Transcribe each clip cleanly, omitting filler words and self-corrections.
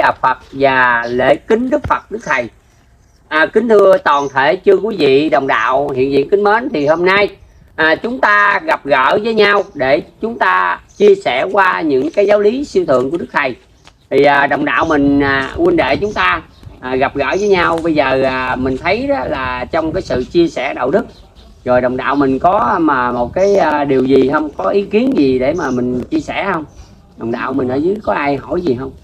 Đà Phật và lễ kính Đức Phật, Đức Thầy. Kính thưa toàn thể chư quý vị đồng đạo hiện diện kính mến, thì hôm nay chúng ta gặp gỡ với nhau để chúng ta chia sẻ qua những cái giáo lý siêu thượng của Đức Thầy. Thì đồng đạo mình, huynh đệ chúng ta gặp gỡ với nhau bây giờ, mình thấy đó là trong cái sự chia sẻ đạo đức. Rồi đồng đạo mình có mà một cái điều gì không, có ý kiến gì để mà mình chia sẻ không? Đồng đạo mình ở dưới có ai hỏi gì không?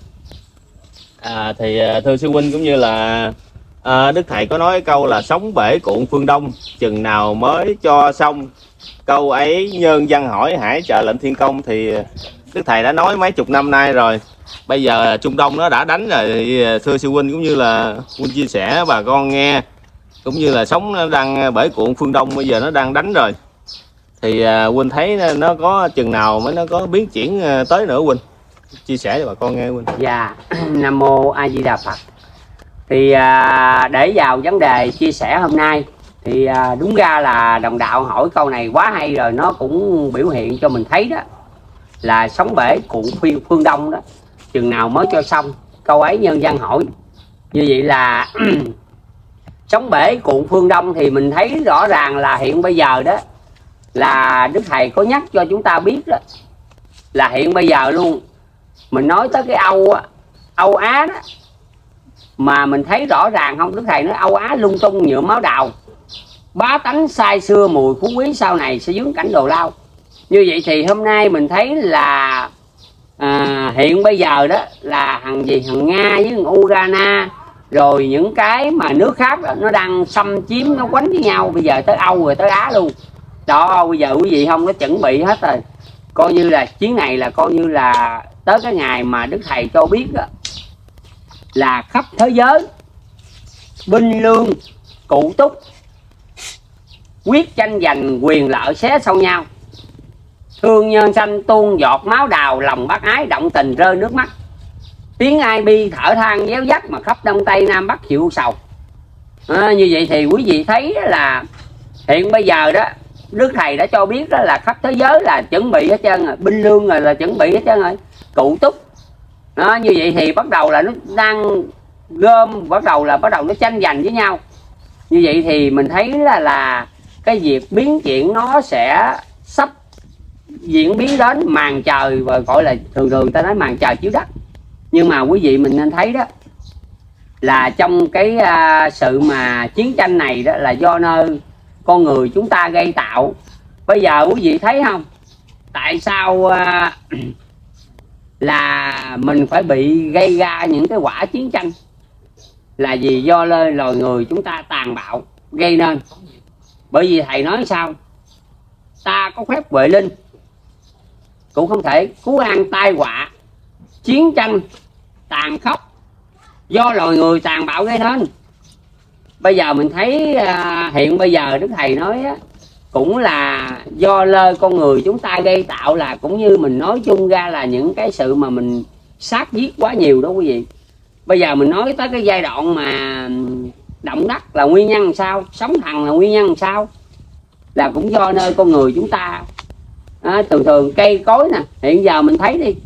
Thì thưa sư huynh, cũng như là Đức Thầy có nói câu là sống bể cuộn phương Đông, chừng nào mới cho xong. Câu ấy nhân dân hỏi hãy chờ lệnh thiên công, thì Đức Thầy đã nói mấy chục năm nay rồi. Bây giờ Trung Đông nó đã đánh rồi, thưa sư huynh, cũng như là huynh chia sẻ bà con nghe, cũng như là sống nó đang bể cuộn phương Đông, bây giờ nó đang đánh rồi. Thì huynh thấy nó có chừng nào mới nó có biến chuyển tới nữa huynh? Chia sẻ cho bà con nghe huynh. Dạ, Nam Mô A Di Đà Phật. Thì để vào vấn đề chia sẻ hôm nay, thì đúng ra là đồng đạo hỏi câu này quá hay rồi, nó cũng biểu hiện cho mình thấy đó là sống bể cuộn phương Đông đó, chừng nào mới cho xong. Câu ấy nhân dân hỏi như vậy là sống bể cuộn phương Đông, thì mình thấy rõ ràng là hiện bây giờ đó là Đức Thầy có nhắc cho chúng ta biết đó, là hiện bây giờ luôn mình nói tới cái Âu Á đó, mà mình thấy rõ ràng không? Đức Thầy nói Âu Á lung tung nhuộm máu đào, bá tánh sai xưa mùi phú quý, sau này sẽ vướng cảnh đồ lao. Như vậy thì hôm nay mình thấy là hiện bây giờ đó là thằng Nga với thằng Ukraine, rồi những cái mà nước khác đó, nó đang xâm chiếm, nó quánh với nhau. Bây giờ tới Âu rồi tới Á luôn đó. Bây giờ quý vị không, nó chuẩn bị hết rồi. Coi như là chuyến này là coi như là tới cái ngày mà Đức Thầy cho biết đó, là khắp thế giới binh lương cụ túc, quyết tranh giành quyền lợi xé sâu nhau, thương nhân sanh tuôn giọt máu đào, lòng bác ái động tình rơi nước mắt, tiếng ai bi thở than déo dắt, mà khắp Đông Tây Nam Bắc chịu sầu. Như vậy thì quý vị thấy là hiện bây giờ đó Đức Thầy đã cho biết đó là khắp thế giới là chuẩn bị hết trơn rồi, binh lương rồi là chuẩn bị hết trơn rồi, cụ túc đó. Như vậy thì bắt đầu là nó đang gom, bắt đầu nó tranh giành với nhau. Như vậy thì mình thấy là cái việc biến chuyển nó sẽ sắp diễn biến đến màn trời, và gọi là thường ta nói màn trời chiếu đất. Nhưng mà quý vị mình nên thấy đó là trong cái sự mà chiến tranh này đó là do nơi con người chúng ta gây tạo. Bây giờ quý vị thấy không, tại sao là mình phải bị gây ra những cái quả chiến tranh, là vì do loài người chúng ta tàn bạo gây nên. Bởi vì Thầy nói sao, ta có phép huệ linh cũng không thể cứu an tai họa, chiến tranh tàn khốc do loài người tàn bạo gây nên. Bây giờ mình thấy hiện bây giờ Đức Thầy nói cũng là do con người chúng ta gây tạo, là cũng như mình nói chung ra là những cái sự mà mình sát giết quá nhiều đó quý vị. Bây giờ mình nói tới cái giai đoạn mà động đất là nguyên nhân làm sao, sóng thần là nguyên nhân làm sao, là cũng do nơi con người chúng ta. Thường cây cối nè, hiện giờ mình thấy đi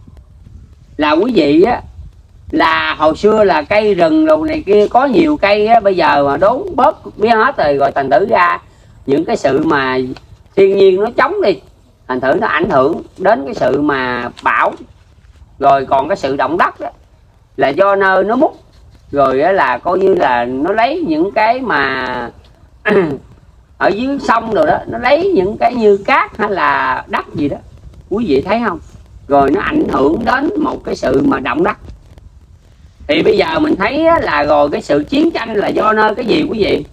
là quý vị á, là hồi xưa là cây rừng rồi này kia có nhiều cây á, bây giờ mà đốn bớt biết hết rồi, rồi thành thử ra những cái sự mà thiên nhiên nó chống đi, thành thử nó ảnh hưởng đến cái sự mà bão. Rồi còn cái sự động đất đó là do nơi nó múc, rồi đó là coi như là nó lấy những cái mà ở dưới sông rồi đó, nó lấy những cái như cát hay là đất gì đó, quý vị thấy không? Rồi nó ảnh hưởng đến một cái sự mà động đất. Thì bây giờ mình thấy là rồi cái sự chiến tranh là do nơi cái gì quý vị?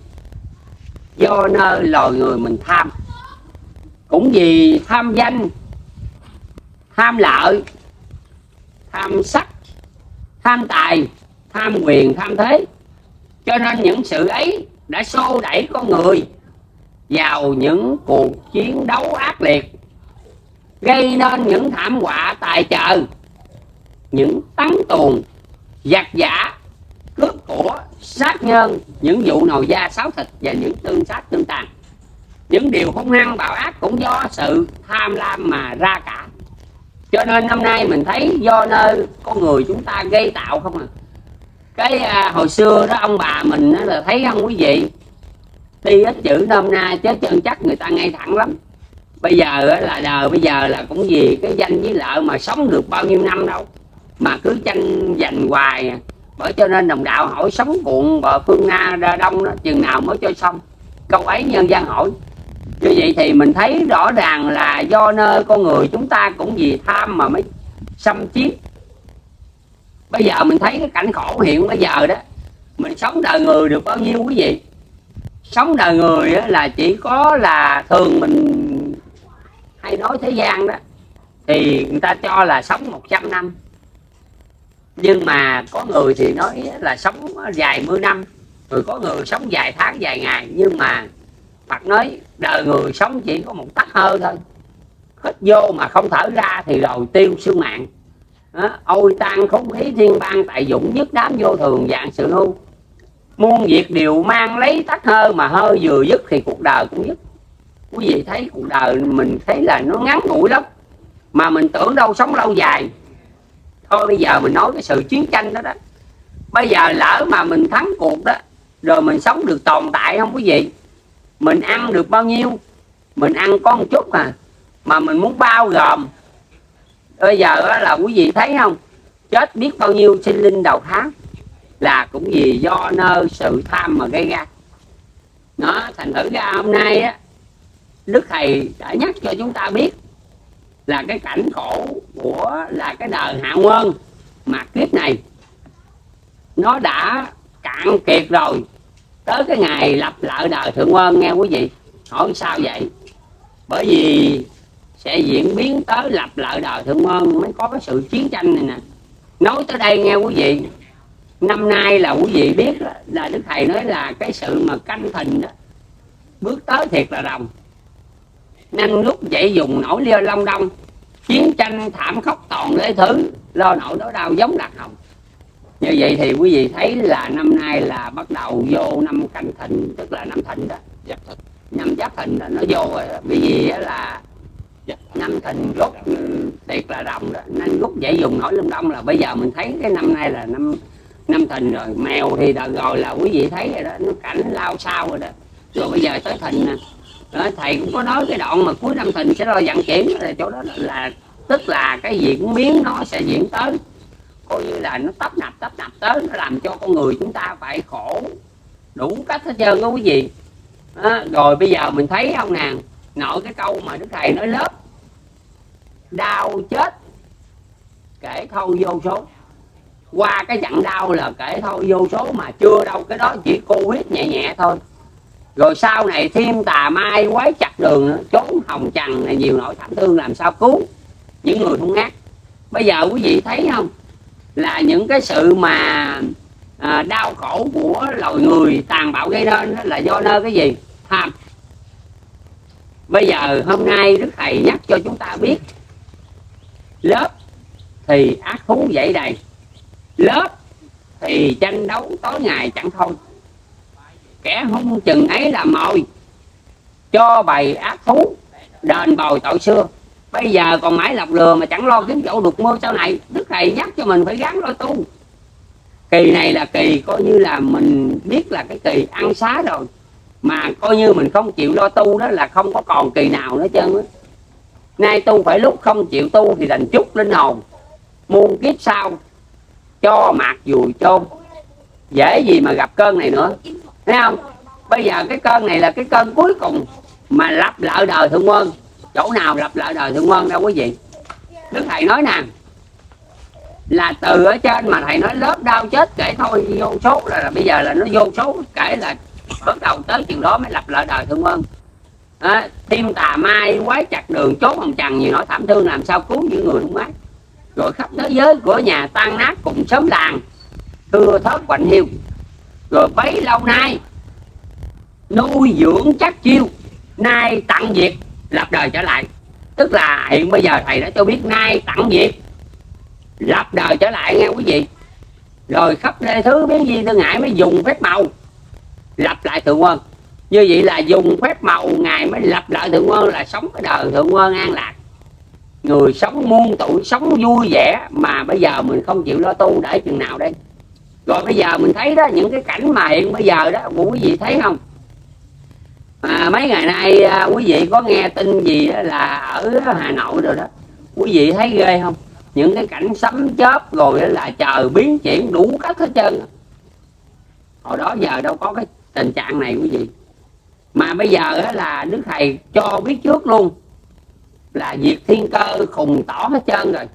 Do nơi loài người mình tham. Cũng vì tham danh, tham lợi, tham sắc, tham tài, tham quyền, tham thế. Cho nên những sự ấy đã xô đẩy con người vào những cuộc chiến đấu ác liệt, gây nên những thảm họa tài trợ, những tấn tuồng, giặc giả, cướp của, sát nhân, những vụ nồi da sáo thịt và những tương sát tương tàn. Những điều hung hăng bạo ác cũng do sự tham lam mà ra cả. Cho nên năm nay mình thấy do nơi con người chúng ta gây tạo không à. Cái hồi xưa đó ông bà mình đó là thấy không quý vị, đi ít chữ nôm na chứ chân chắc người ta ngay thẳng lắm. Bây giờ là đời bây giờ là cũng vì cái danh với lợi mà sống được bao nhiêu năm đâu mà cứ tranh giành hoài. Bởi cho nên đồng đạo hỏi sống cuộn bờ phương Nam ra đông đó, chừng nào mới cho xong. Câu ấy nhân dân hỏi. Như vậy thì mình thấy rõ ràng là do nơi con người chúng ta cũng vì tham mà mới xâm chiếm. Bây giờ mình thấy cái cảnh khổ hiện bây giờ đó, mình sống đời người được bao nhiêu quý vị? Sống đời người là chỉ có là thường mình hay nói thế gian đó thì người ta cho là sống 100 năm, nhưng mà có người thì nói là sống vài mươi năm, rồi có người sống vài tháng vài ngày. Nhưng mà Phật nói đời người sống chỉ có một tắc hơi thôi, hít vô mà không thở ra thì rồi tiêu xương mạng. Ôi tan không khí thiên bang tại dũng nhất đám vô thường dạng sự hưu, muôn việc đều mang lấy tắc hơi, mà hơi vừa dứt thì cuộc đời cũng dứt. Quý vị thấy cuộc đời mình thấy là nó ngắn ngủi lắm, mà mình tưởng đâu sống lâu dài. Thôi bây giờ mình nói cái sự chiến tranh đó đó, bây giờ lỡ mà mình thắng cuộc đó, rồi mình sống được tồn tại không quý vị? Mình ăn được bao nhiêu? Mình ăn có một chút mà mình muốn bao gồm. Bây giờ là quý vị thấy không, chết biết bao nhiêu sinh linh đầu tháng là cũng vì do nơi sự tham mà gây ra. Nó thành thử ra hôm nay á, Đức Thầy đã nhắc cho chúng ta biết là cái cảnh khổ của là cái đời hạ nguyên mà kiếp này nó đã cạn kiệt rồi, tới cái ngày lập lại đời thượng nguyên nghe quý vị. Hỏi sao vậy? Bởi vì sẽ diễn biến tới lập lại đời thượng nguyên mới có cái sự chiến tranh này nè. Nói tới đây nghe quý vị, năm nay là quý vị biết là Đức Thầy nói là cái sự mà canh thìn đó bước tới thiệt là đồng. Nhanh lúc dậy dùng nổi liêu long đông, chiến tranh thảm khốc toàn lễ thứ, lo nổi đó đau giống đặc hồng. Như vậy thì quý vị thấy là năm nay là bắt đầu vô năm canh thìn, tức là năm thìn đó, năm giáp thìn đó, nó vô rồi. Bởi vì là năm thìn rút thiệt là đồng đó, nên rút dậy dùng nổi long đông là bây giờ mình thấy cái năm nay là năm thìn rồi. Mèo thì đợt rồi là quý vị thấy rồi đó, nó cảnh lao sao rồi đó. Rồi bây giờ tới thìn nè. Đó, thầy cũng có nói cái đoạn mà cuối năm thìn sẽ lo vận chuyển là chỗ đó là tức là cái diễn biến nó sẽ diễn tới, coi như là nó tấp nập tới, nó làm cho con người chúng ta phải khổ đủ cách hết trơn đó quý vị. Đó, rồi bây giờ mình thấy không nàng, nội cái câu mà Đức Thầy nói lớp đau chết kể thôi vô số, qua cái trận đau là kể thôi vô số, mà chưa đâu, cái đó chỉ Covid nhẹ nhẹ thôi. Rồi sau này thêm tà mai quái chặt đường nữa, trốn hồng trần này nhiều nỗi thảm thương, làm sao cứu những người hung ác. Bây giờ quý vị thấy không, là những cái sự mà đau khổ của loài người tàn bạo gây nên là do nơi cái gì? Tham. Bây giờ hôm nay Đức Thầy nhắc cho chúng ta biết, lớp thì ác thú dậy đầy, lớp thì tranh đấu tối ngày chẳng thôi, kẻ hung chừng ấy là mồi cho bầy ác thú đền bồi tội xưa. Bây giờ còn mãi lọc lừa mà chẳng lo kiếm chỗ đục mưa sau này. Đức Thầy nhắc cho mình phải gắng lo tu. Kỳ này là kỳ coi như là mình biết là cái kỳ ăn xá rồi, mà coi như mình không chịu lo tu đó là không có còn kỳ nào nữa trơn á. Nay tu phải lúc không chịu tu thì đành chút linh hồn, muôn kiếp sau cho mạt dùi chôn, dễ gì mà gặp cơn này nữa, thấy không? Bây giờ cái cơn này là cái cơn cuối cùng mà lập lại đời thượng nguyên. Chỗ nào lập lại đời thượng nguyên đâu quý vị? Đức Thầy nói nè, là từ ở trên mà Thầy nói lớp đau chết kể thôi vô số là bây giờ là nó vô số kể là bắt đầu tới chừng đó mới lập lại đời thượng nguyên. Tim tà mai quái chặt đường, chốt hồng trần nhiều nỗi thảm thương, làm sao cứu những người hung ác. Rồi khắp thế giới của nhà tan nát cùng xóm làng, thưa thớt quạnh hiu. Rồi bấy lâu nay nuôi dưỡng chắc chiêu, nay tặng việc lập đời trở lại. Tức là hiện bây giờ Thầy đã cho biết nay tặng việc lập đời trở lại nghe quý vị. Rồi khắp lê thứ biến di tư ngại mới dùng phép màu lập lại thượng nguyên. Như vậy là dùng phép màu ngài mới lập lại thượng nguyên, là sống cái đời thượng nguyên an lạc. người sống muôn tuổi, sống vui vẻ, mà bây giờ mình không chịu lo tu để chừng nào đây? Rồi bây giờ mình thấy đó, những cái cảnh mà hiện bây giờ đó, quý vị thấy không? Mấy ngày nay quý vị có nghe tin gì đó là ở Hà Nội rồi đó, quý vị thấy ghê không? Những cái cảnh sấm chớp rồi đó là trời biến chuyển đủ cách hết trơn. Hồi đó giờ đâu có cái tình trạng này quý vị. Mà bây giờ đó là Đức Thầy cho biết trước luôn là diệt thiên cơ khùng tỏ hết trơn rồi,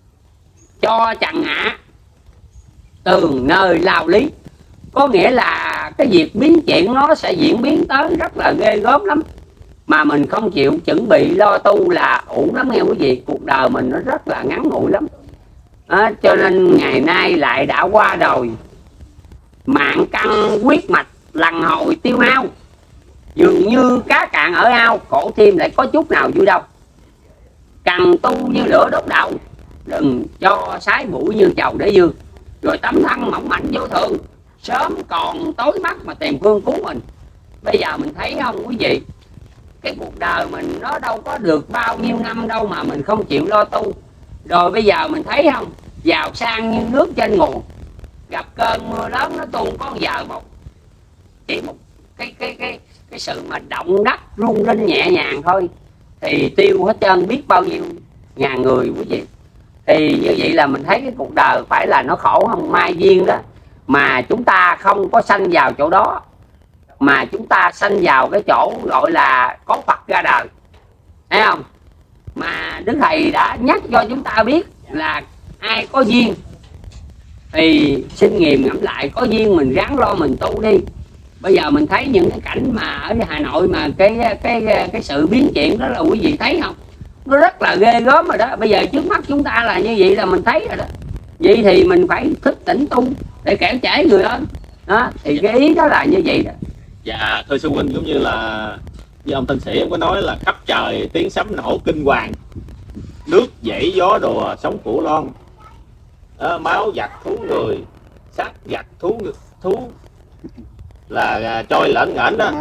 cho chằng hạ tường nơi lao lý. Có nghĩa là cái việc biến chuyển nó sẽ diễn biến tới rất là ghê gớm lắm, mà mình không chịu chuẩn bị lo tu là uổng lắm nghe quý vị. Cuộc đời mình nó rất là ngắn ngủi lắm. Cho nên ngày nay lại đã qua rồi, mạng căn huyết mạch lần hồi tiêu hao, dường như cá cạn ở ao, khổ thêm lại có chút nào vui đâu. Cần tu như lửa đốt đầu, đừng cho sái mũi như chầu để dương. Rồi tấm thân mỏng manh vô thường, sớm còn tối mắt mà tìm phương cứu mình. Bây giờ mình thấy không quý vị, cái cuộc đời mình nó đâu có được bao nhiêu năm đâu mà mình không chịu lo tu. Rồi bây giờ mình thấy không, giàu sang như nước trên nguồn, gặp cơn mưa lớn nó tuôn có giờ một chỉ một cái sự mà động đất rung rinh nhẹ nhàng thôi thì tiêu hết trơn biết bao nhiêu ngàn người quý vị. Thì như vậy là mình thấy cái cuộc đời phải là nó khổ không? Mai duyên đó mà chúng ta không có sanh vào chỗ đó, mà chúng ta sanh vào cái chỗ gọi là có Phật ra đời, thấy không? Mà Đức Thầy đã nhắc cho chúng ta biết là ai có duyên thì xin nghiền ngẫm lại, có duyên mình ráng lo mình tu đi. Bây giờ mình thấy những cái cảnh mà ở Hà Nội mà cái sự biến chuyển đó là quý vị thấy không? Nó rất là ghê gớm rồi đó. Bây giờ trước mắt chúng ta là như vậy là mình thấy rồi đó. Vậy thì mình phải thức tỉnh tu để kẻo trễ người ơn. Đó, thì cái ý đó là như vậy đó. Dạ, thưa sư huynh, cũng như là như ông Tân Sĩ ông có nói là khắp trời tiếng sấm nổ kinh hoàng, nước dãy gió đùa sóng phủ loan, máu giặt thú người, xác giặt thú là trôi lởn ngởnh đó.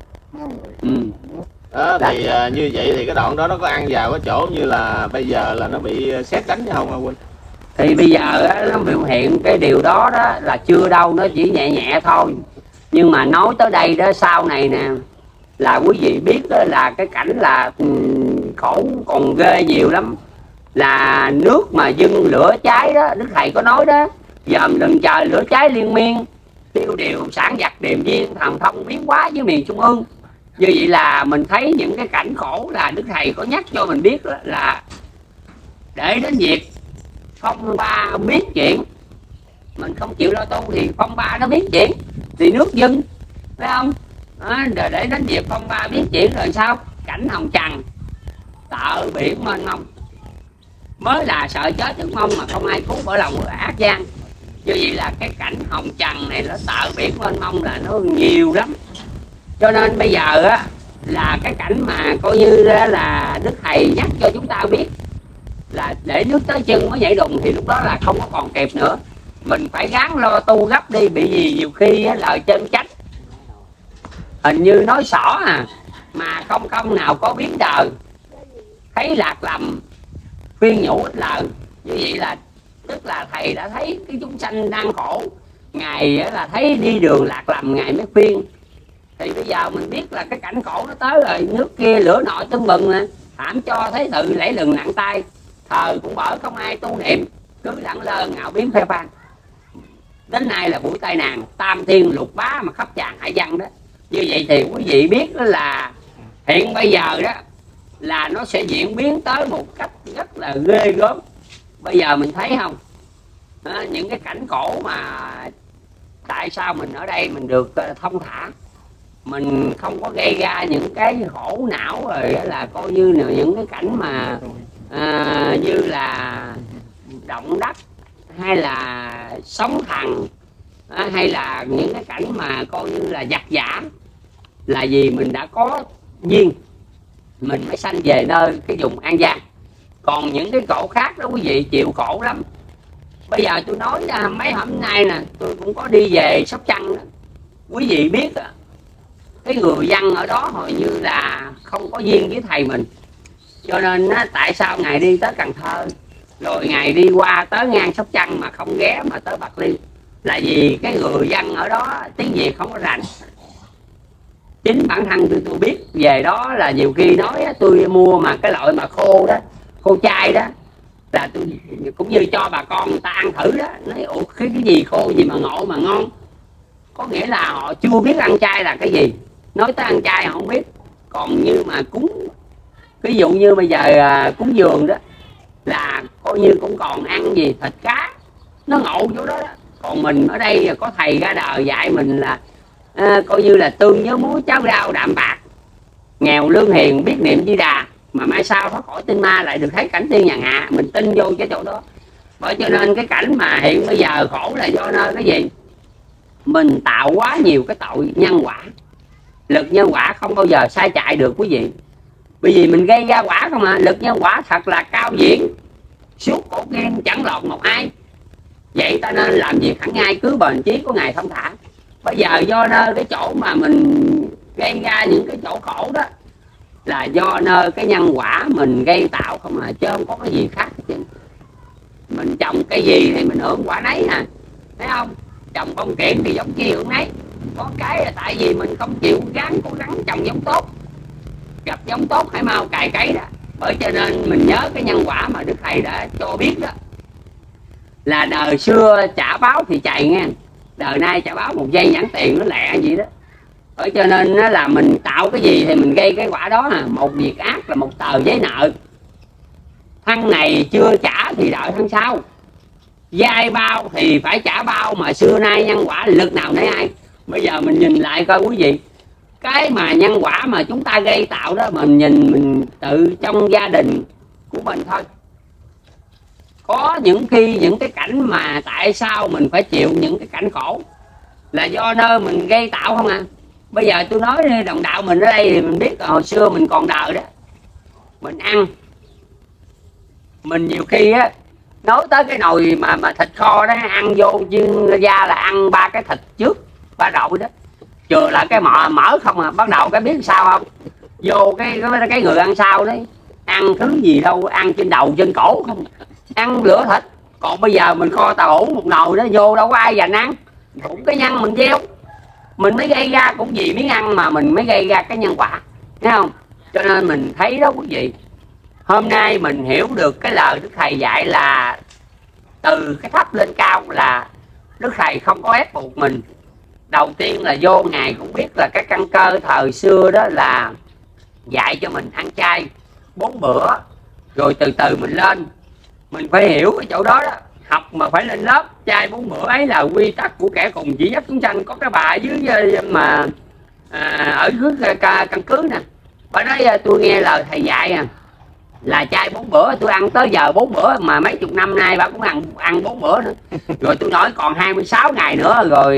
Thì như vậy thì cái đoạn đó nó có ăn vào cái chỗ như là bây giờ là nó bị sét đánh hay không hả huynh? Thì bây giờ nó biểu hiện cái điều đó đó là chưa đâu, nó chỉ nhẹ nhẹ thôi. Nhưng mà nói tới đây đó, sau này nè là quý vị biết đó là cái cảnh là khổ còn ghê nhiều lắm. Là nước mà dưng lửa cháy đó, Đức Thầy có nói đó, dòm đừng trời lửa cháy liên miên, tiêu điều sản vật điềm viên, thần thông biến hóa với miền Trung ương. Như vậy là mình thấy những cái cảnh khổ là Đức Thầy có nhắc cho mình biết là để đến việc phong ba biến chuyển, mình không chịu lo tu thì phong ba nó biến chuyển thì nước dưng, phải không? Rồi để đến việc phong ba biến chuyển rồi sao? Cảnh hồng trần tợ biển mênh mông, mới là sợ chết nước mông mà không ai cứu bởi lòng người ác gian. Như vậy là cái cảnh hồng trần này nó tợ biển mênh mông là nó nhiều lắm. Cho nên bây giờ á là cái cảnh mà coi như là Đức Thầy nhắc cho chúng ta biết là để nước tới chân mới nhảy đùng thì lúc đó là không có còn kịp nữa. Mình phải gắng lo tu gấp đi, bị gì nhiều khi lời chân trách hình như nói xỏ mà không công nào có biến đời, thấy lạc lầm khuyên nhủ ít lời. Như vậy là tức là Thầy đã thấy cái chúng sanh đang khổ, Ngài là thấy đi đường lạc lầm Ngài mới khuyên. Thì bây giờ mình biết là cái cảnh khổ nó tới rồi, nước kia lửa nội tưng bừng nè, thảm cho thế tự lẫy lừng nặng tay, thờ cũng bởi không ai tu niệm, cứ lặng lơ ngạo biến phê phan. Đến nay là buổi tai nạn tam thiên lục bá mà khắp tràn hải dân đó. Như vậy thì quý vị biết đó là hiện bây giờ đó là nó sẽ diễn biến tới một cách rất là ghê gớm. Bây giờ mình thấy không, những cái cảnh khổ mà tại sao mình ở đây mình được thông thả, mình không có gây ra những cái khổ não rồi là coi như là những cái cảnh mà như là động đất hay là sóng thần hay là những cái cảnh mà coi như là giặc giả, là vì mình đã có duyên mình mới sanh về nơi cái vùng an giang. Còn những cái khổ khác đó quý vị chịu khổ lắm. Bây giờ tôi nói mấy hôm nay nè tôi cũng có đi về Sóc Trăng đó. Quý vị biết cái người dân ở đó hầu như là không có duyên với thầy mình, Cho nên á, tại sao ngày đi tới Cần Thơ rồi ngày đi qua tới ngang Sóc Trăng mà không ghé mà tới Bạc Liêu, là vì cái người dân ở đó tiếng Việt không có rành. Chính bản thân tôi biết về đó, là nhiều khi nói tôi mua mà cái loại mà khô đó, khô chai đó, là tôi cũng như cho bà con ta ăn thử đó. Nói ủa cái gì khô gì mà ngộ mà ngon, có nghĩa là họ chưa biết ăn chay là cái gì. Nói tới ăn chay họ không biết. Còn như mà cúng, ví dụ như bây giờ cúng dường đó, là coi như cũng còn ăn gì thịt cá, nó ngộ chỗ đó đó. Còn mình ở đây có thầy ra đời dạy mình là coi như là tương nhớ muối cháo rau đạm bạc, nghèo lương hiền biết niệm Di Đà, mà mai sau thoát khỏi tinh ma lại được thấy cảnh tiên nhàn hạ. Mình tin vô cái chỗ đó. Bởi cho nên cái cảnh mà hiện bây giờ khổ là do nơi cái gì? Mình tạo quá nhiều cái tội nhân quả. Lực nhân quả không bao giờ sai chạy được quý vị. Bởi vì mình gây ra quả không à. Lực nhân quả thật là cao diễn, suốt cổ kim chẳng lọt một ai. Vậy ta nên làm việc hẳn ngay, cứ bền chí của Ngài thông thả. Bây giờ do nơi cái chỗ mà mình gây ra những cái chỗ khổ đó, là do nơi cái nhân quả mình gây tạo không à, chứ không có cái gì khác chứ. Mình trồng cây gì thì mình hưởng quả nấy nè, thấy không? Trồng bông kiện thì giống chi hưởng nấy. Có cái là tại vì mình không chịu cố gắng trồng giống tốt, gặp giống tốt hãy mau cày cấy đó. Bởi cho nên mình nhớ cái nhân quả mà Đức Thầy đã cho biết đó, là đời xưa trả báo thì chạy nghe, đời nay trả báo một giây nhãn tiền nó lẹ vậy đó. Bởi cho nên là mình tạo cái gì thì mình gây cái quả đó à. Một việc ác là một tờ giấy nợ, thân này chưa trả thì đợi thân sau, vay bao thì phải trả bao, mà xưa nay nhân quả lực nào nấy ai. Bây giờ mình nhìn lại coi quý vị, cái mà nhân quả mà chúng ta gây tạo đó, mình nhìn mình tự trong gia đình của mình thôi. Có những khi những cái cảnh mà tại sao mình phải chịu những cái cảnh khổ là do nơi mình gây tạo không à. Bây giờ tôi nói đồng đạo mình ở đây thì mình biết hồi xưa mình còn đời đó, mình ăn, mình nhiều khi á nói tới cái nồi mà thịt kho đó, ăn vô chuyên gia là ăn 3 cái thịt trước 3 đội đó, chừa lại cái mỡ không à. Bắt đầu cái biết sao không, vô cái người ăn sau đấy, ăn thứ gì đâu, ăn trên đầu trên cổ không, ăn lửa thịt. Còn bây giờ mình kho tàu hũ một nồi đó vô đâu có ai dành ăn, cũng cái nhân mình gieo, mình mới gây ra, cũng vì miếng ăn mà mình mới gây ra cái nhân quả, thấy không? Cho nên mình thấy đó quý vị, hôm nay mình hiểu được cái lời Đức Thầy dạy là từ cái thấp lên cao, là Đức Thầy không có ép buộc mình. Đầu tiên là vô Ngài cũng biết là cái căn cơ thời xưa đó là dạy cho mình ăn chay 4 bữa, rồi từ từ mình lên. Mình phải hiểu cái chỗ đó đó, học mà phải lên lớp. Chay 4 bữa ấy là quy tắc của kẻ cùng chỉ dắt chúng sanh. Có cái bà dưới mà ở dưới căn cứ nè, bà nói tôi nghe lời thầy dạy là chay 4 bữa, tôi ăn tới giờ 4 bữa, mà mấy chục năm nay bà cũng ăn 4 bữa nữa. Rồi tôi nói còn 26 ngày nữa rồi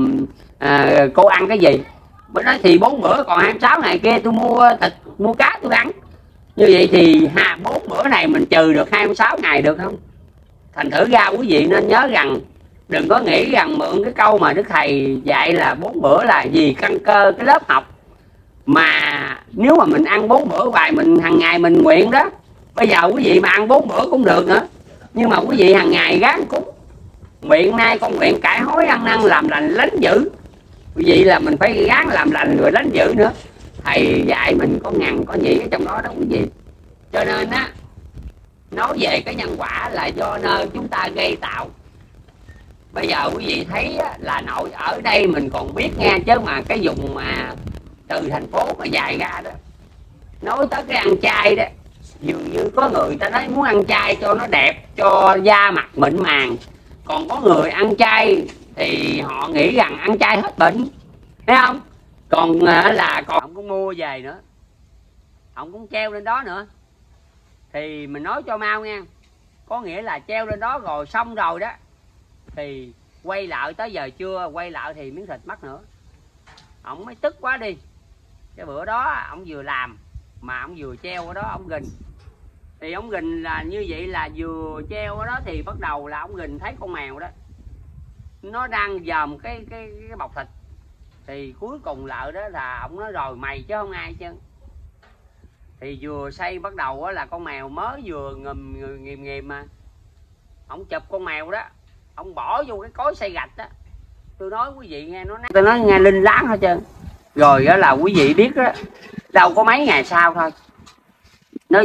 cô ăn cái gì? Bà nói thì 4 bữa còn 26 ngày kia tôi mua thịt mua cá tôi ăn. Như vậy thì 4 bữa này mình trừ được 26 ngày được không? Thành thử ra quý vị nên nhớ rằng đừng có nghĩ rằng mượn cái câu mà Đức Thầy dạy là 4 bữa là vì căn cơ cái lớp học. Mà nếu mà mình ăn 4 bữa hoài, mình hàng ngày mình nguyện đó. Bây giờ quý vị mà ăn 4 bữa cũng được nữa, nhưng mà quý vị hàng ngày gắng cúng nguyện, nay con nguyện cải hối ăn năn làm lành lánh dữ. Quý vị là mình phải gắng làm lành rồi lánh dữ nữa. Thầy dạy mình có ngàn có nhĩ ở trong đó đó quý vị. Cho nên á, nói về cái nhân quả là do nơi chúng ta gây tạo. Bây giờ quý vị thấy là nội ở đây mình còn biết nghe, chứ mà cái vùng mà từ thành phố mà dài ra đó, nói tới cái ăn chay đó, dường như có người ta nói muốn ăn chay cho nó đẹp, cho da mặt mịn màng. Còn có người ăn chay thì họ nghĩ rằng ăn chay hết bệnh, thấy không? Còn là còn ông cũng mua về nữa, ông cũng treo lên đó nữa. Thì mình nói cho mau nha, có nghĩa là treo lên đó rồi xong rồi đó, thì quay lại tới giờ trưa, quay lại thì miếng thịt mất nữa. Ông mới tức quá đi. Cái bữa đó ông vừa làm mà ông vừa treo ở đó, ông gìn. Thì ông gìn là như vậy, là vừa treo ở đó thì bắt đầu là ông gìn thấy con mèo đó nó đang dòm cái bọc thịt. Thì cuối cùng lại đó là ông nói rồi mày chứ không ai chứ. Thì vừa xây bắt đầu á là con mèo mới vừa nghìm mà ông chụp con mèo đó, ông bỏ vô cái cối xây gạch đó. Tôi nói quý vị nghe, tôi nói nghe linh láng hết trơn. Rồi đó là quý vị biết đó, đâu có mấy ngày sau thôi nó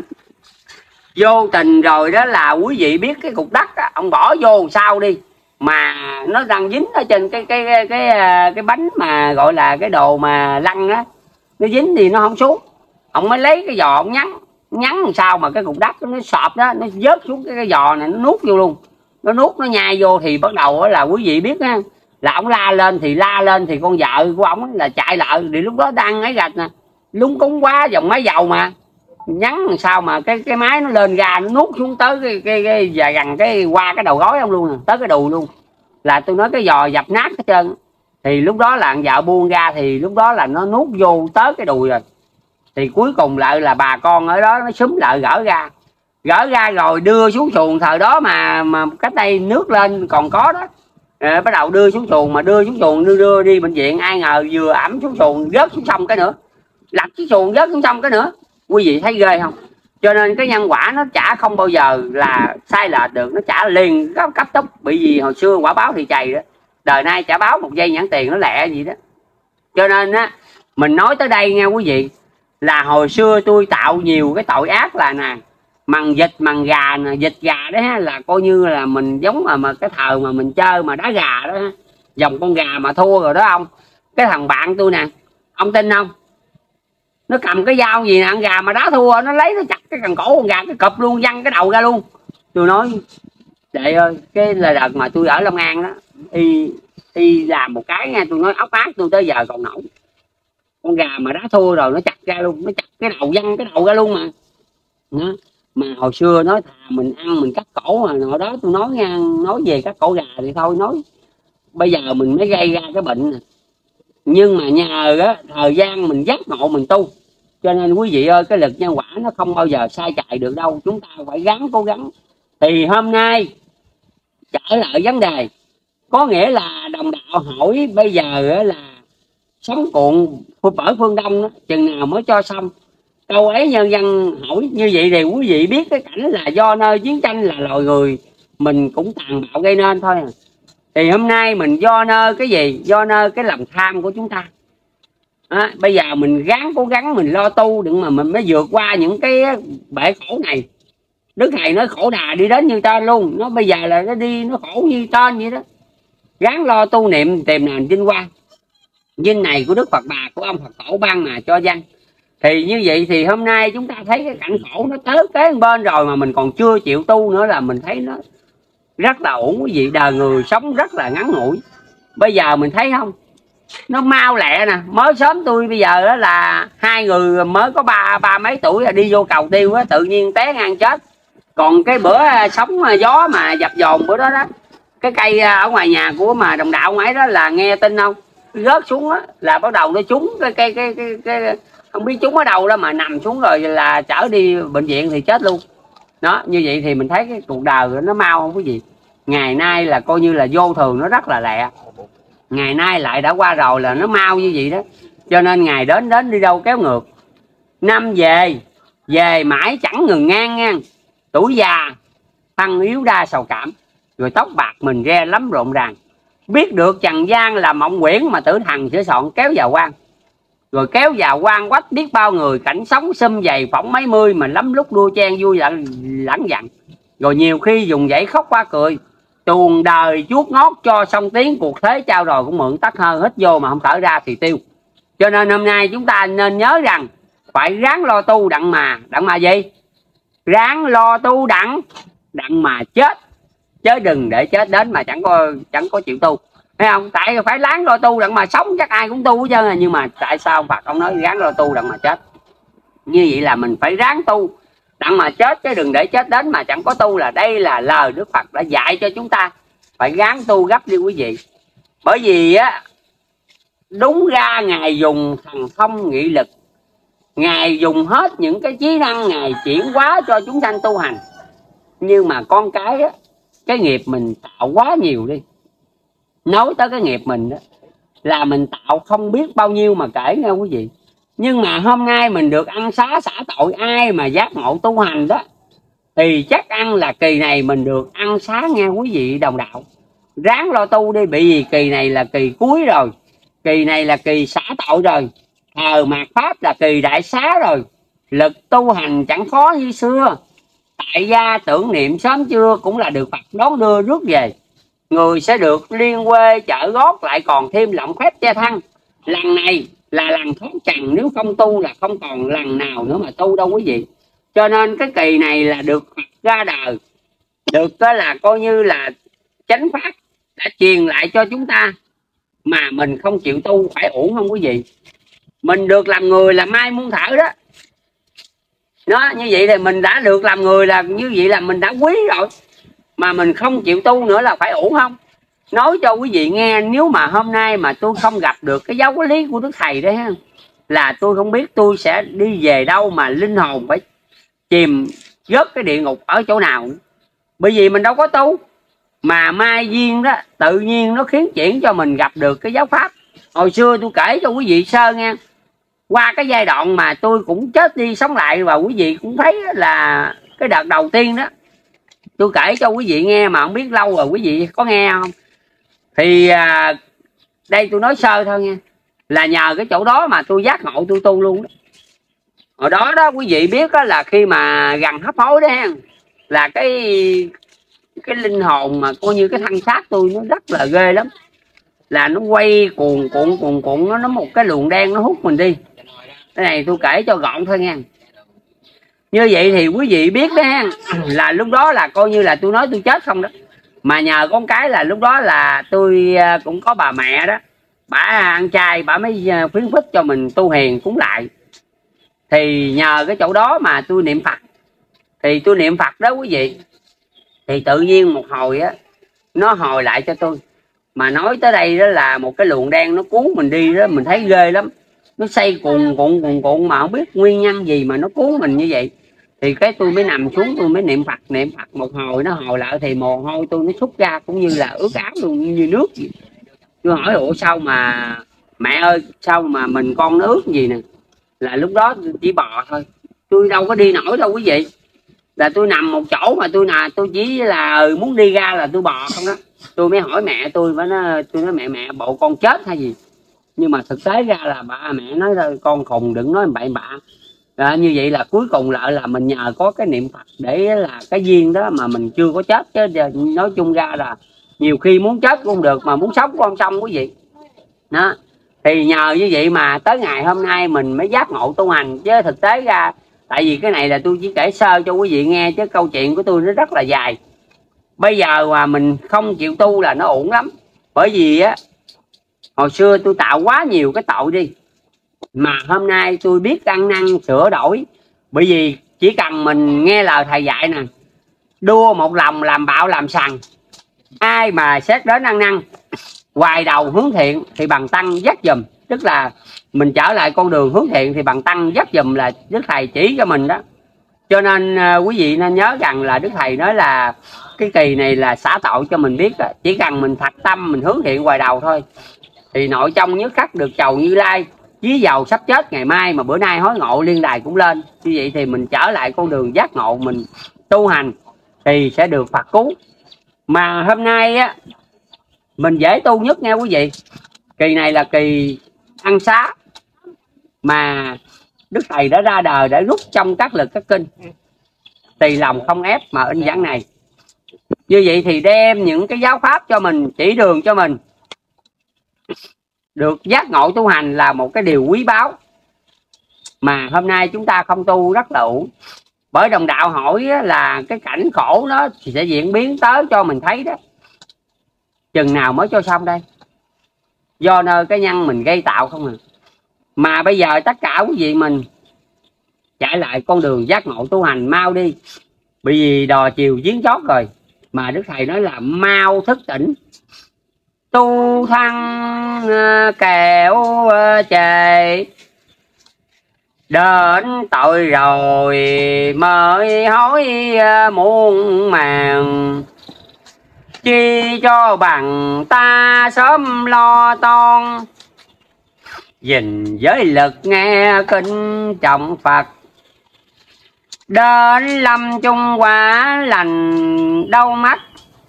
vô tình rồi đó là quý vị biết cái cục đất á, ông bỏ vô sao đi mà nó đang dính ở trên cái bánh mà gọi là cái đồ mà lăn á, nó dính thì nó không xuống. Ông mới lấy cái giò ông nhắn làm sao mà cái cục đất nó sọp đó, nó vớt xuống cái giò này, nó nuốt vô luôn, nó nuốt nó nhai vô. Thì bắt đầu là quý vị biết á, là ông la lên thì con vợ của ông là chạy lại. Thì lúc đó đang ấy gạch nè, lúng cúng quá, dòng máy dầu mà nhắn làm sao mà cái máy nó lên ra, nó nuốt xuống tới cái và gần cái qua cái đầu gối ông luôn nè, tới cái đùi luôn. Là tôi nói cái giò dập nát hết trơn. Thì lúc đó là vợ buông ra, thì lúc đó là nó nuốt vô tới cái đùi rồi. Thì cuối cùng lại là bà con ở đó nó xúm lại gỡ ra rồi đưa xuống xuồng. Thời đó mà cách đây nước lên còn có đó. Bắt đầu đưa xuống xuồng, mà đưa xuống xuồng đưa đi bệnh viện, ai ngờ vừa ẩm xuống xuồng rớt xuống sông cái nữa, lật cái xuồng rớt xuống sông cái nữa. Quý vị thấy ghê không? Cho nên cái nhân quả nó chả không bao giờ là sai lệch được, nó chả liền cấp tốc. Bởi vì hồi xưa quả báo thì chày đó, đời nay chả báo một giây nhãn tiền nó lẹ gì đó. Cho nên á, mình nói tới đây nghe quý vị, là hồi xưa tôi tạo nhiều cái tội ác là nè, mằng vịt mằng gà nè, vịt gà đó là coi như là mình giống mà cái thời mà mình chơi mà đá gà đó, dòng con gà mà thua rồi đó ông. Cái thằng bạn tôi nè, ông tin không, nó cầm cái dao gì nè, ăn gà mà đá thua, nó lấy nó chặt cái cần cổ con gà, cái cụp luôn, văng cái đầu ra luôn. Tôi nói trời ơi, cái là đợt mà tôi ở Long An đó, y làm một cái nha, tôi nói ốc ác tôi tới giờ còn nổi. Con gà mà đá thua rồi nó chặt ra luôn, nó chặt cái đầu, văng cái đầu ra luôn mà. Đó. Mà hồi xưa nói thà mình ăn mình cắt cổ, mà hồi đó tôi nói nha, nói về cắt cổ gà thì thôi, nói bây giờ mình mới gây ra cái bệnh này. Nhưng mà nhờ á thời gian mình giác ngộ mình tu, cho nên quý vị ơi, cái lực nhân quả nó không bao giờ sai chạy được đâu, chúng ta phải gắng cố gắng. Thì hôm nay trở lại vấn đề, có nghĩa là đồng đạo hỏi bây giờ là sống cuộn bởi phương Đông đó, chừng nào mới cho xong. Câu ấy nhân dân hỏi như vậy thì quý vị biết cái cảnh là do nơi chiến tranh là loài người mình cũng tàn bạo gây nên thôi. Thì hôm nay mình do nơi cái gì? Do nơi cái lòng tham của chúng ta. Bây giờ mình gắng cố gắng mình lo tu đừng mà mình mới vượt qua những cái bể khổ này. Đức Thầy nói khổ đà đi đến như tên luôn. Nó bây giờ là nó đi nó khổ như tên vậy đó. Gắng lo tu niệm tìm nền vinh quang. Vinh này của Đức Phật Bà, của ông Phật Tổ ban mà cho danh. Thì như vậy thì hôm nay chúng ta thấy cái cảnh khổ nó tới kế bên rồi mà mình còn chưa chịu tu nữa, là mình thấy nó rất là ổn. Quý vị, đời người sống rất là ngắn ngủi. Bây giờ mình thấy không, nó mau lẹ nè. Mới sớm tôi bây giờ đó là hai người mới có ba mấy tuổi là đi vô cầu tiêu á, tự nhiên té ngang chết. Còn cái bữa sóng gió mà dập dồn bữa đó đó, cái cây ở ngoài nhà của mà đồng đạo ngoại đó là nghe tin không, rớt xuống á là bắt đầu nó trúng cái không biết trúng ở đâu đó mà nằm xuống rồi là chở đi bệnh viện thì chết luôn. Đó, như vậy thì mình thấy cái cuộc đời nó mau không quý vị. Ngày nay là coi như là vô thường nó rất là lẹ. Ngày nay lại đã qua rồi là nó mau như vậy đó. Cho nên ngày đến đi đâu kéo ngược. Năm về mãi chẳng ngừng ngang nha. Tuổi già thân yếu đa sầu cảm, rồi tóc bạc mình re lắm rộn ràng. Biết được trần gian là mộng quyển, mà tử thần sửa soạn kéo vào quan. Rồi kéo vào quan quách biết bao người, cảnh sống xum dày phỏng mấy mươi, mà lắm lúc đua chen vui lãng giận. Rồi nhiều khi dùng dãy khóc qua cười, tuồng đời chuốt ngót cho xong tiếng, cuộc thế trao rồi cũng mượn tắt hơn, hít vô mà không thở ra thì tiêu. Cho nên hôm nay chúng ta nên nhớ rằng phải ráng lo tu đặng mà gì? Ráng lo tu đặng mà chết, chứ đừng để chết đến mà chẳng có chịu tu, thấy không? Tại phải ráng lo tu đặng mà sống, chắc ai cũng tu hết trơn. Nhưng mà tại sao Phật ông nói ráng lo tu đặng mà chết? Như vậy là mình phải ráng tu đặng mà chết, chứ đừng để chết đến mà chẳng có tu. Là đây là lời Đức Phật đã dạy cho chúng ta phải ráng tu gấp đi quý vị. Bởi vì á, đúng ra Ngài dùng thần thông nghị lực, Ngài dùng hết những cái trí năng Ngài chuyển hóa cho chúng sanh tu hành. Nhưng mà con cái á, cái nghiệp mình tạo quá nhiều đi. Nói tới cái nghiệp mình đó, là mình tạo không biết bao nhiêu mà kể nha quý vị. Nhưng mà hôm nay mình được ăn xá xả tội, ai mà giác ngộ tu hành đó thì chắc ăn là kỳ này mình được ăn xá nghe quý vị đồng đạo. Ráng lo tu đi, bởi vì kỳ này là kỳ cuối rồi, kỳ này là kỳ xả tội rồi, thờ mạt pháp là kỳ đại xá rồi. Lực tu hành chẳng khó như xưa, tại gia tưởng niệm sớm trưa cũng là được Phật đón đưa rước về. Người sẽ được liên quê chở gót, lại còn thêm lộng phép che thăng. Lần này là lần thoát trần, nếu không tu là không còn lần nào nữa mà tu đâu quý vị. Cho nên cái kỳ này là được Phật ra đời, được đó là coi như là chánh pháp đã truyền lại cho chúng ta, mà mình không chịu tu phải uổng không quý vị. Mình được làm người là mai muôn thở đó. Nó như vậy thì mình đã được làm người, là như vậy là mình đã quý rồi, mà mình không chịu tu nữa là phải uổng không. Nói cho quý vị nghe, nếu mà hôm nay mà tôi không gặp được cái giáo lý của Đức Thầy đấy ha, là tôi không biết tôi sẽ đi về đâu, mà linh hồn phải chìm rớt cái địa ngục ở chỗ nào. Bởi vì mình đâu có tu, mà mai duyên đó tự nhiên nó khiến chuyển cho mình gặp được cái giáo pháp. Hồi xưa tôi kể cho quý vị sơ nghe, qua cái giai đoạn mà tôi cũng chết đi sống lại, và quý vị cũng thấy là cái đợt đầu tiên đó tôi kể cho quý vị nghe mà không biết lâu rồi quý vị có nghe không. Thì đây tôi nói sơ thôi nha, là nhờ cái chỗ đó mà tôi giác ngộ tôi tu luôn đó. Hồi đó đó quý vị biết đó, là khi mà gần hấp hối đó là cái linh hồn mà coi như cái thân xác tôi nó rất là ghê lắm, là nó quay cuồn cuộn nó một cái luồng đen nó hút mình đi. Cái này tôi kể cho gọn thôi nha. Như vậy thì quý vị biết đó là lúc đó là coi như là tôi nói tôi chết không đó, mà nhờ con cái là lúc đó là tôi cũng có bà mẹ đó, bả ăn chay, bả mới khuyến khích cho mình tu hiền cúng lại. Thì nhờ cái chỗ đó mà tôi niệm Phật, thì tôi niệm Phật đó quý vị, thì tự nhiên một hồi á nó hồi lại cho tôi. Mà nói tới đây đó là một cái luồng đen nó cuốn mình đi đó, mình thấy ghê lắm, nó xây cuồn mà không biết nguyên nhân gì mà nó cuốn mình như vậy. Thì cái tôi mới nằm xuống, tôi mới niệm Phật một hồi, nó hồi lại thì mồ hôi tôi nó xúc ra cũng như là ướt áo luôn, như nước vậy. Tôi hỏi ủa sao mà mẹ ơi, sao mà mình con nó ướt gì nè. Là lúc đó chỉ bò thôi, tôi đâu có đi nổi đâu quý vị. Là tôi nằm một chỗ mà tôi chỉ là muốn đi ra là tôi bò không đó. Tôi mới hỏi mẹ tôi nói mẹ bộ con chết hay gì. Nhưng mà thực tế ra là mẹ nói con khùng đừng nói bậy bạ. Như vậy là cuối cùng lại là mình nhờ có cái niệm Phật để là cái duyên đó mà mình chưa có chết. Chứ nói chung ra là nhiều khi muốn chết cũng không được, mà muốn sống cũng không xong quý vị đó. Thì nhờ như vậy mà tới ngày hôm nay mình mới giác ngộ tu hành. Chứ thực tế ra, tại vì cái này là tôi chỉ kể sơ cho quý vị nghe, chứ câu chuyện của tôi nó rất là dài. Bây giờ mà mình không chịu tu là nó uổng lắm. Bởi vì á, hồi xưa tôi tạo quá nhiều cái tội đi, mà hôm nay tôi biết ăn năn sửa đổi. Bởi vì chỉ cần mình nghe lời thầy dạy nè, đua một lòng làm bạo làm sằng, ai mà xét đến ăn năn hoài đầu hướng thiện thì bằng tăng dắt dùm. Tức là mình trở lại con đường hướng thiện thì bằng tăng dắt dùm, là Đức Thầy chỉ cho mình đó. Cho nên quý vị nên nhớ rằng là Đức Thầy nói là cái kỳ này là xả tội cho mình biết đó. Chỉ cần mình thật tâm mình hướng thiện hoài đầu thôi, thì nội trong nhất khắc được chầu Như Lai, chí giàu sắp chết ngày mai mà bữa nay hối ngộ liên đài cũng lên. Như vậy thì mình trở lại con đường giác ngộ, mình tu hành thì sẽ được Phật cứu. Mà hôm nay á mình dễ tu nhất nghe quý vị. Kỳ này là kỳ ăn xá mà Đức Thầy đã ra đời để rút trong các lực các kinh, tùy lòng không ép mà in giảng này. Như vậy thì đem những cái giáo pháp cho mình, chỉ đường cho mình được giác ngộ tu hành là một cái điều quý báu. Mà hôm nay chúng ta không tu rất là uổng. Bởi đồng đạo hỏi là cái cảnh khổ nó sẽ diễn biến tới cho mình thấy đó. Chừng nào mới cho xong đây? Do nơi cái nhân mình gây tạo không à. Mà bây giờ tất cả quý vị mình chạy lại con đường giác ngộ tu hành mau đi. Bởi vì đò chiều giếng chót rồi. Mà Đức Thầy nói là mau thức tỉnh, tu thăng kẹo chề, đến tội rồi mới hối muôn màng. Chi cho bằng ta sớm lo toan, Dình giới lực nghe kinh trọng Phật, đến lâm chung quả lành đâu mắt.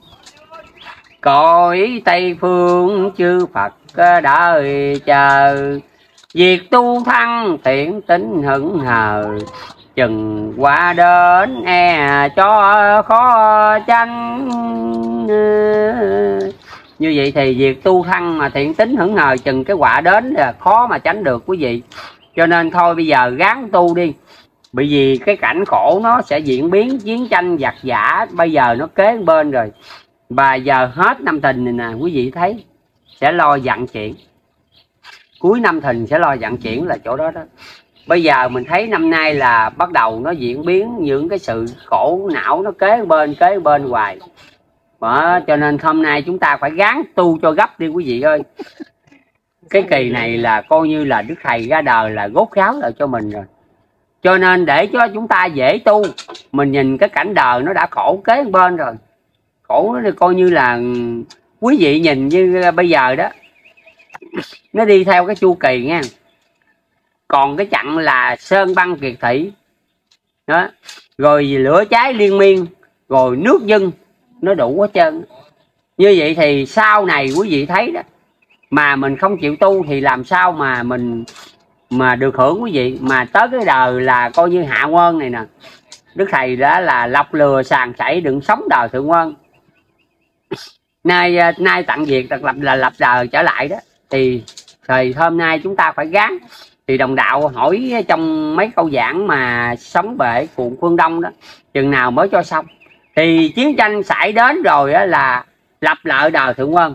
Cõi Tây phương chư Phật đợi chờ, việc tu thăng thiện tính hững hờ. Chừng qua đến e cho khó tranh. Như vậy thì việc tu thăng mà thiện tính hững hờ, chừng cái quả đến là khó mà tránh được quý vị. Cho nên thôi bây giờ gắng tu đi. Bởi vì cái cảnh khổ nó sẽ diễn biến, chiến tranh giặc giả bây giờ nó kế bên rồi. Và giờ hết năm Thìn này nè, quý vị thấy sẽ lo vận chuyển. Cuối năm Thìn sẽ lo vận chuyển là chỗ đó đó. Bây giờ mình thấy năm nay là bắt đầu nó diễn biến những cái sự khổ não nó kế bên hoài. Đó, cho nên hôm nay chúng ta phải gắng tu cho gấp đi quý vị ơi. Cái kỳ này là coi như là Đức Thầy ra đời là gốt gáo lại cho mình rồi. Cho nên để cho chúng ta dễ tu, mình nhìn cái cảnh đời nó đã khổ kế bên rồi. Khổ nó coi như là quý vị nhìn như bây giờ đó, nó đi theo cái chu kỳ nha. Còn cái chặng là sơn băng kiệt thủy đó, rồi lửa cháy liên miên, rồi nước dâng, nó đủ hết trơn. Như vậy thì sau này quý vị thấy đó, mà mình không chịu tu thì làm sao mà mình mà được hưởng quý vị. Mà tới cái đời là coi như hạ quân này nè, Đức Thầy đã là lọc lừa sàn sảy đừng sống đời thượng quân. Nay tặng việc là lập đời trở lại đó. Thì hôm nay chúng ta phải gắng. Thì đồng đạo hỏi trong mấy câu giảng mà sống bể cuộn phương Đông đó, chừng nào mới cho xong. Thì chiến tranh xảy đến rồi đó là lập lại đời thượng quân.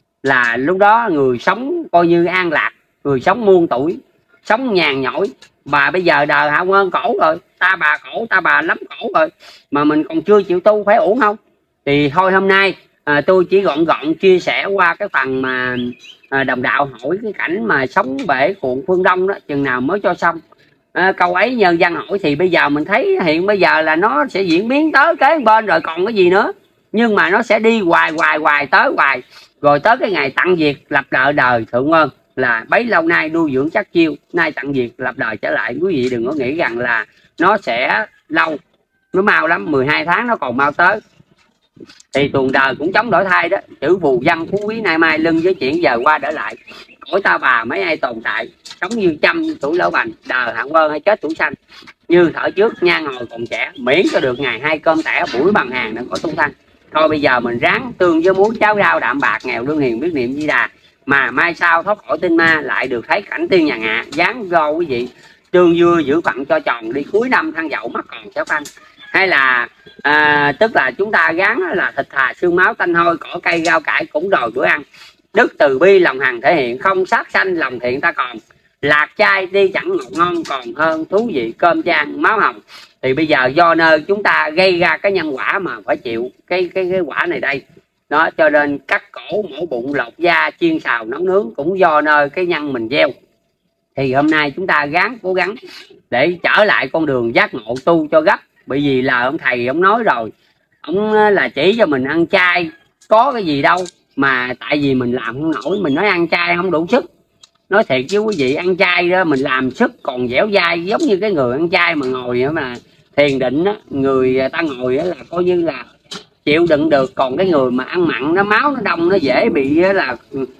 Là lúc đó người sống coi như an lạc, người sống muôn tuổi, sống nhàn nhõi. Mà bây giờ đời hạ quân khổ rồi, ta bà khổ, ta bà lắm khổ rồi, mà mình còn chưa chịu tu, phải uổng không? Thì thôi hôm nay tôi chỉ gọn chia sẻ qua cái phần mà đồng đạo hỏi cái cảnh mà sống bể cuộn phương Đông đó, chừng nào mới cho xong. Câu ấy nhân dân hỏi thì bây giờ mình thấy hiện bây giờ là nó sẽ diễn biến tới kế bên rồi còn cái gì nữa. Nhưng mà nó sẽ đi hoài tới hoài. Rồi tới cái ngày tặng việc lập lại đời thượng quân là bấy lâu nay nuôi dưỡng chắc chiêu, nay tặng việc lập đời trở lại. Quý vị đừng có nghĩ rằng là nó sẽ lâu, nó mau lắm, 12 tháng nó còn mau tới. Thì tuần đời cũng chống đổi thay đó, chữ phù văn phú quý nay mai lưng với chuyện giờ qua để lại. Cõi ta bà mấy ai tồn tại, sống như trăm tuổi lỗ bành, đời hạng quân hay chết tuổi xanh. Như thở trước nha ngồi còn trẻ, miễn cho được ngày 2 cơm tẻ buổi bằng hàng để có tung thanh. Thôi bây giờ mình ráng tương với muối cháo rau đạm bạc, nghèo lương hiền biết niệm Di Đà, mà mai sau thoát khỏi tinh ma lại được thấy cảnh tiên nhà ngạ. Dáng do quý vị tương dưa giữ phận cho tròn đi, cuối năm than dậu mắt còn xéo phanh. Hay là tức là chúng ta gán là thịt thà xương máu tanh hôi, cỏ cây rau cải cũng rồi bữa ăn. Đức từ bi lòng hằng thể hiện, không sát sanh lòng thiện ta còn. Lạc chai đi chẳng ngọt ngon còn hơn thú vị cơm chan máu hồng. Thì bây giờ do nơi chúng ta gây ra cái nhân quả mà phải chịu cái quả này đây đó. Cho nên cắt cổ mổ bụng lột da chiên xào nấu nướng cũng do nơi cái nhân mình gieo. Thì hôm nay chúng ta cố gắng để trở lại con đường giác ngộ tu cho gấp. Bởi vì là ông thầy ông nói rồi, ông là chỉ cho mình ăn chay có cái gì đâu, mà tại vì mình làm không nổi, mình nói ăn chay không đủ sức. Nói thiệt với quý vị, ăn chay đó mình làm sức còn dẻo dai, giống như cái người ăn chay mà ngồi mà thiền định đó, người ta ngồi đó là coi như là chịu đựng được. Còn cái người mà ăn mặn nó máu nó đông, nó dễ bị là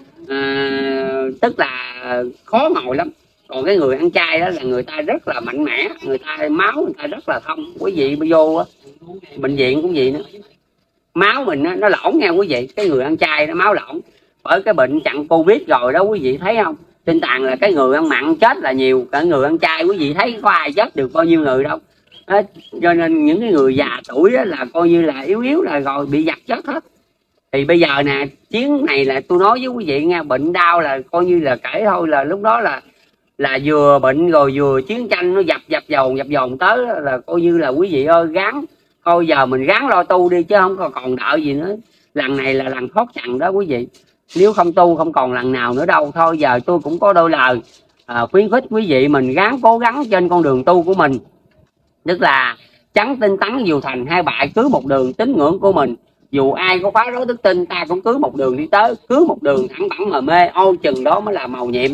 tức là khó ngồi lắm. Còn cái người ăn chay đó là người ta rất là mạnh mẽ, người ta máu người ta rất là thông. Quý vị vô á, bệnh viện cũng vậy nữa, máu mình nó lỏng nha quý vị. Cái người ăn chay nó máu lỏng bởi cái bệnh chặn Covid rồi đó quý vị thấy không. Tin tàn là cái người ăn mặn chết là nhiều, cả người ăn chay quý vị thấy có ai chết được bao nhiêu người đâu đó. Cho nên những cái người già tuổi đó là coi như là yếu là rồi bị giặt chết hết. Thì bây giờ nè, chiến này là tôi nói với quý vị nghe, bệnh đau là coi như là kể thôi, là lúc đó là vừa bệnh rồi vừa chiến tranh nó dập dồn tới, là coi như là quý vị ơi gắng thôi giờ mình gắng lo tu đi chứ không còn đợi gì nữa. Lần này là lần thoát chặn đó quý vị, nếu không tu không còn lần nào nữa đâu. Thôi giờ tôi cũng có đôi lời khuyến khích quý vị mình cố gắng trên con đường tu của mình. Tức là trắng tinh tấn dù thành hai bại, cứ một đường tín ngưỡng của mình. Dù ai có phá rối đức tin, ta cũng cứ một đường đi tới, cứ một đường thẳng bẳng mờ mê, ôi chừng đó mới là màu nhiệm.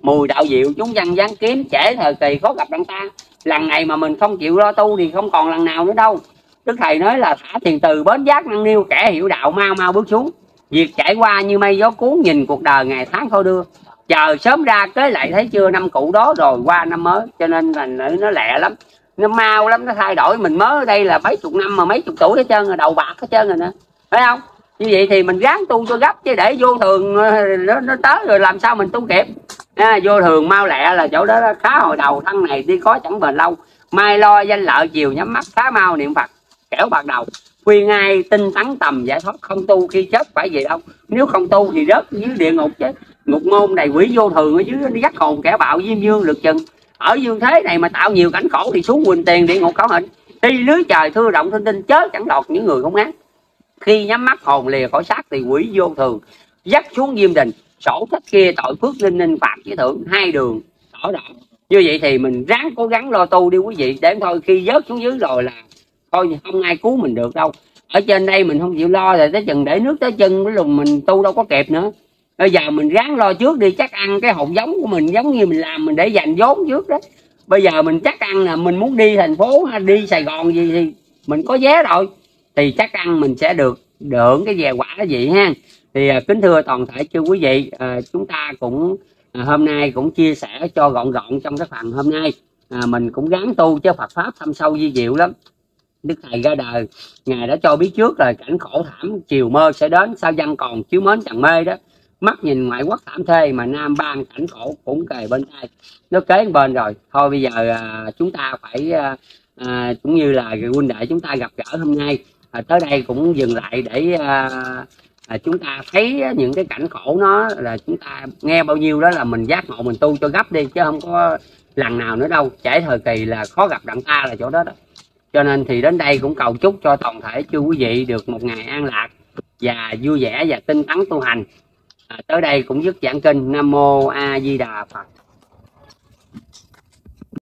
mùi đạo diệu chúng văn giáng kiếm, trễ thời kỳ khó gặp đặng ta. Lần này mà mình không chịu lo tu thì không còn lần nào nữa đâu. Đức thầy nói là thả thiền từ bến giác năng niu, kẻ hiểu đạo mau mau bước xuống. Việc trải qua như mây gió cuốn, nhìn cuộc đời ngày tháng thôi đưa. Chờ sớm ra kế lại thấy chưa, năm cũ đó rồi qua năm mới. Cho nên là nó lẹ lắm, nó mau lắm, nó thay đổi. Mình mới ở đây là mấy chục năm mà mấy chục tuổi hết trơn rồi, đầu bạc hết trơn rồi nữa, phải không? Như vậy thì mình ráng tu cho gấp, chứ để vô thường nó tới rồi làm sao mình tu kịp. Vô thường mau lẹ là chỗ đó khá hồi đầu, thân này đi có chẳng bền lâu. Mai lo danh lợi, chiều nhắm mắt khá mau niệm Phật kẻo bạc đầu. Khuyên ai tinh tấn tầm giải thoát, không tu khi chết phải gì đâu. Nếu không tu thì rớt dưới địa ngục chứ. Ngục môn đầy quỷ vô thường ở dưới, nó dắt hồn kẻ bạo diêm dương lượt chừng. Ở dương thế này mà tạo nhiều cảnh khổ thì xuống quỳnh tiền địa ngục khảo hình. Đi lưới trời thưa rộng thinh tinh, chớ chẳng đọt những người không ác. Khi nhắm mắt hồn lìa khỏi xác thì quỷ vô thường dắt xuống diêm đình. Sổ sách kia tội phước linh ninh phạt với thưởng, hai đường tỏ rõ. Như vậy thì mình ráng cố gắng lo tu đi quý vị, để thôi khi vớt xuống dưới rồi là thôi không ai cứu mình được đâu. Ở trên đây mình không chịu lo rồi tới chừng để nước tới chân cái lùng mình tu đâu có kịp nữa. Bây giờ mình ráng lo trước đi, chắc ăn cái hột giống của mình giống như mình làm mình để dành vốn trước đó. Bây giờ mình chắc ăn là mình muốn đi thành phố hay đi Sài Gòn gì thì mình có vé rồi, thì chắc ăn mình sẽ được hưởng cái về quả gì ha. Thì kính thưa toàn thể chư quý vị, chúng ta cũng hôm nay cũng chia sẻ cho gọn gọn trong cái phần hôm nay. Mình cũng gắng tu chứ Phật pháp thâm sâu vi diệu lắm. Đức thầy ra đời ngài đã cho biết trước rồi, cảnh khổ thảm chiều mơ sẽ đến, sao dân còn chiếu mến chẳng mê đó. Mắt nhìn ngoại quốc thảm thê mà nam ban cảnh khổ cũng kề bên tay, nó kế bên rồi. Thôi bây giờ chúng ta phải cũng như là huynh đệ chúng ta gặp gỡ hôm nay tới đây cũng dừng lại để chúng ta thấy những cái cảnh khổ nó là chúng ta nghe bao nhiêu đó là mình giác ngộ mình tu cho gấp đi, chứ không có lần nào nữa đâu. Trễ thời kỳ là khó gặp đặng ta là chỗ đó đó. Cho nên thì đến đây cũng cầu chúc cho toàn thể chư quý vị được một ngày an lạc và vui vẻ và tinh tấn tu hành. Tới đây cũng dứt giảng kinh. Nam mô A Di Đà Phật.